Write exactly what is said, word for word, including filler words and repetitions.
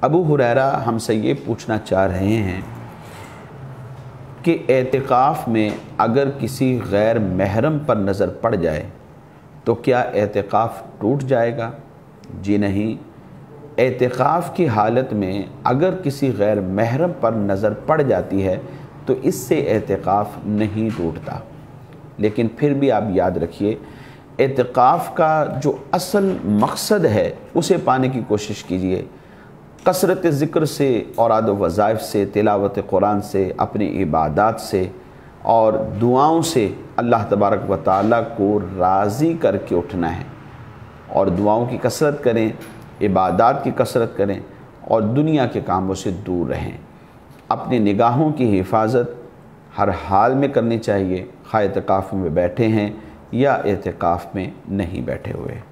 अबू हुरैरा हमसे ये पूछना चाह रहे हैं कि एतिकाफ़ में अगर किसी गैर महरम पर नज़र पड़ जाए तो क्या एतिकाफ़ टूट जाएगा? जी नहीं, एतिकाफ़ की हालत में अगर किसी गैर महरम पर नज़र पड़ जाती है तो इससे एतिकाफ़ नहीं टूटता। लेकिन फिर भी आप याद रखिए, एतिकाफ़ का जो असल मकसद है उसे पाने की कोशिश कीजिए। कसरत ज़िक्र से, औराद व वज़ाइफ से, तिलावत कुरान से, अपनी इबादत से और दुआओं से अल्लाह तबारक व तआला को राज़ी करके उठना है। और दुआओं की कसरत करें, इबादत की कसरत करें और दुनिया के कामों से दूर रहें। अपनी निगाहों की हिफाजत हर हाल में करनी चाहिए, खा एतिकाफ़ में बैठे हैं या एतिकाफ़ में नहीं बैठे हुए।